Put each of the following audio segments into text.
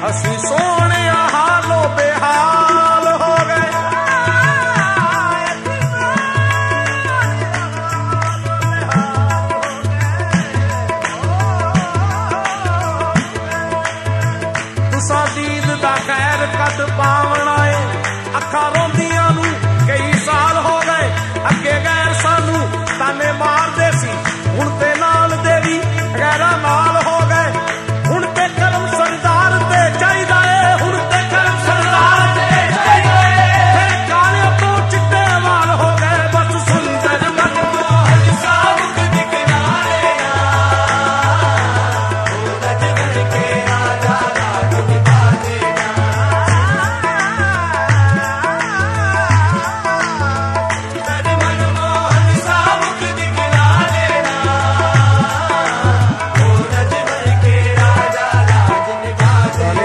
असी सोने हालो बेहाल हो गए। तुसा दीद दा खैर कद पावना है, अखा रोंदियां नू कई साल हो गए। अगे गैर सानू ताने मारदे सी, हुण ते नाल दे भी गैरा नाल हो गए। हुण ते करम सरदार ते चाहिदा है, हुण ते करम सरदार ते चाहिदा है। फिर काले तो चिट्टे वाल हो गए, बस सुंदर मनमोहन साहब दी किनारे ना सूरज बन के राजा राज निभा देना। सुंदर मनमोहन साहब दी किनारे ना सूरज बन के राजा राज निभा देना।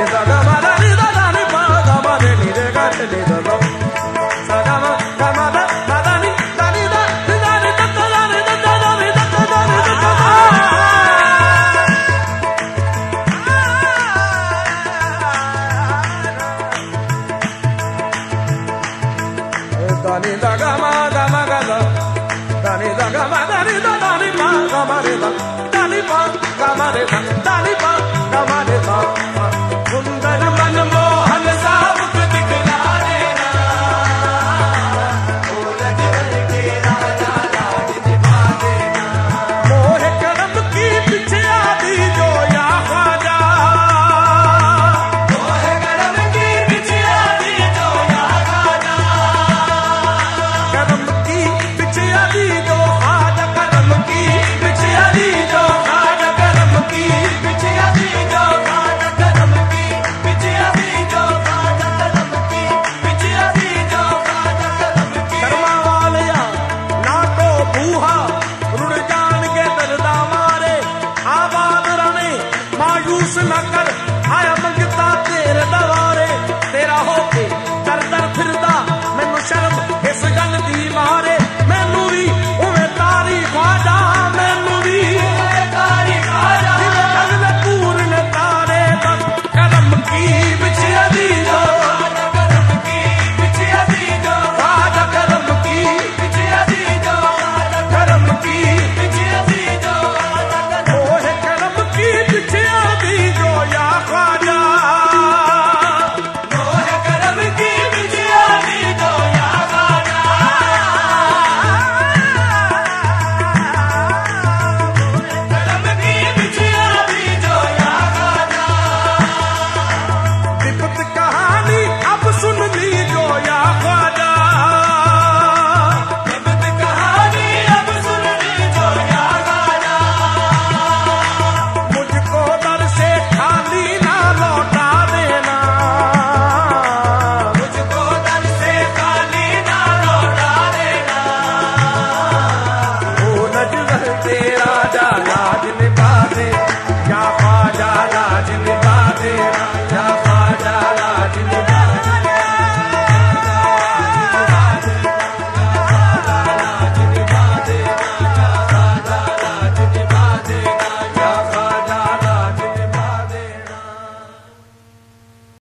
Dani da gama gama gama, Dani da gama Dani da Dani ma gama re da, Dani ma gama re da, Dani